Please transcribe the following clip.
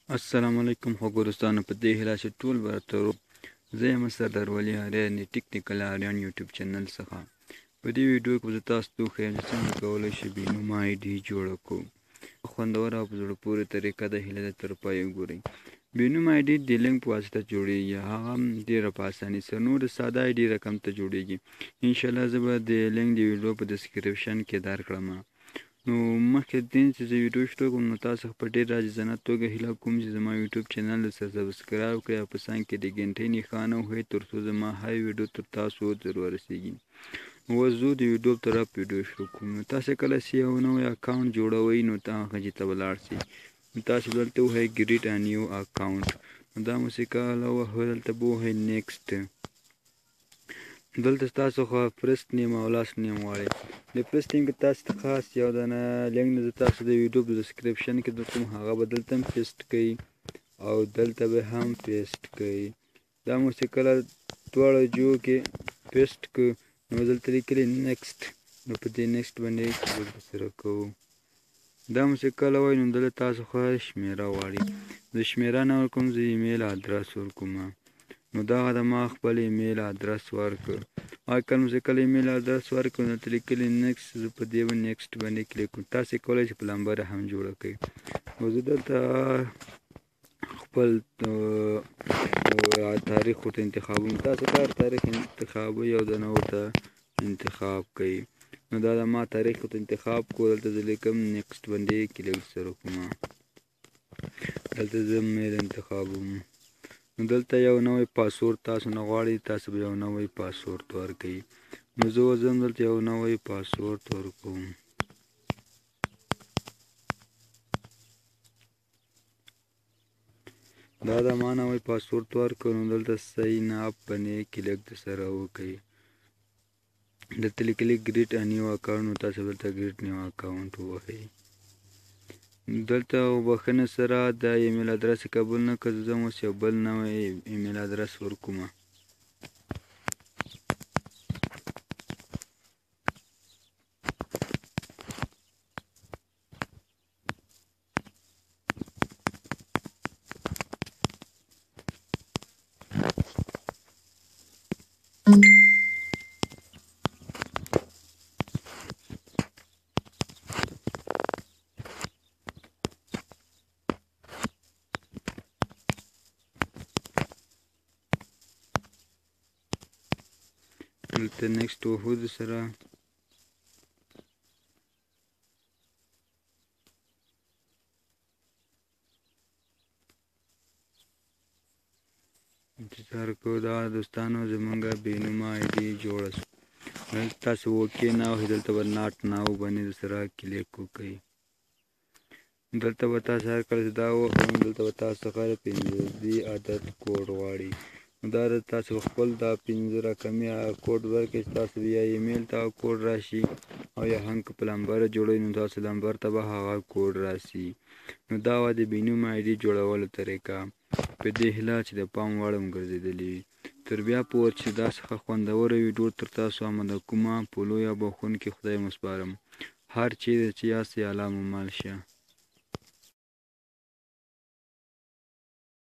السلام علیکم خو ګورستانو په دې هیله چې ټول ورته رو زه یم سردار ولی اریان ټیکنیکل اریان یوټیوب چینل څخه په دې ویډیو کې زه تاسو ته ښیم چې څنګه کولی شئ بېنومه آی ډي جوړه کړو خوندوره او په زړه پورې طریقه ده هیله ده تر پایه وګورئ بېنومه آی ډي د لینک په واسطه جوړیږي هغه هم ډېره په اسانۍ سره نور ساده آی ډي رقم ته جوړیږي انشاءالله زه به د لینک د ویډیو په ډسکرپشن کې درکړم نو مخکې د دې چې زه ویډیو شروع کړم نو تاسو په ډېر عاجزانه توګه هیله کوم چې زما یوټیوب چینل سره سبسکرایب کړئ او په څنګ کې د ګنټۍ نښانه ووهئ تر څو زما هر ویډیو تر تاسو ضرور ورسیږي اوس زه د یوټیوب طرف ویډیو شروع کوم نو تاسو کله چې یو نوی اکاونټ جوړوئ نو هغه ځای ته ولاړ شئ نو تاسو دلته ووهئ کریټ ا نیو اکاونټ نو دا مو چې کله ووهئ دلته به ووهئ نیکسټ دلته تاسو خو فرست نیم او لاست نیم غواړئ د فرست نیم کې تاسو ته خاص یو دانه لینک نه تاسو د یوټیوب په ډسکرپشن کې درکوم هغه به دلته هم پیسټ کړئ او دلته به هم پیسټ کړئ دا مو چې کله دواړه جو کې پیسټ کړو نو دلته لیکلي نیکسټ نو په دې نیکسټ باندې کلیک سره کوو دا مو چې کله وایي نو دلته تاسو خو شمیره غواړئ زه شمیره نه ورکوم زه ایمیل ادرس ورکوم نو دغه د ما خپل ایمیل ادرس ورکړ او کله مو چې کله ایمیل ادرس ورکړ نو دلته لیکلي نیکسټ زه په دې باندې نیکسټ باندې کلیک کوم تاسې کولی شئ پلمبر هم جوړه کړئ نو زه دلته خپل تاریخ ورته انتخابوم تاسو هر تاریخ انتخابوئ او دنه ورته انتخاب کوئ نو دا د ما تاریخ ورته انتخاب کړو دلته زه لیکم نیکسټ باندې کلیک سره کوم دلته زه میل انتخابوم نو دلته یو نوی پاسورد تاسو نه غواړئ تاسو به یو نوی پاسورد ورکړئ نو زه اوس هم دلته یو نوی پاسورد ورکوم دا د ما نوی پاسورد ورکړ نو دلته ساین اپ باندې کلیک سره وکړئ دلته لیکلي کریټ ا نیو اکاونټ نو تاسو دلته کریټ نیو اکاونټ ووهئ دلته بخښنه سره د ایمیل ادرس قبول نه کړ زه اوس یو بل نوی ایمیل ادرس ورکوم دلته نیکسټ وهو سره انتظار کوو دا دوستانو زمونږ بېنومه آی ډي جوړه شوه دلته تاسو اوکې نه وهئ دلته به ناټ ناو باندې سره کلیک وکړئ دلته به تاسو هر کله چې دا ووهئ دلته به تاسو څخه 15 عدد کوډ غواړي نو دا تاسو خپل دا 15 رقمي کوډ ورکړئ چې تاسو بیا ایمیل ته کوډ راشي او یا هم که پلمبر جوړوئ نو تاسو پلمبر ته به هغه کوډ راسي نو دا وه د بېنومه آی ډي جوړولو طریقه په دې هیله چې د پام وړ مو ګرځېدلې تر بیا په وخت چې دا څخه خوندوره ویډیو تر تاسو آماده کومه په لویه بخښونکي خدای مو سپارم هر چیرې چې یاستئ الله مو مل شه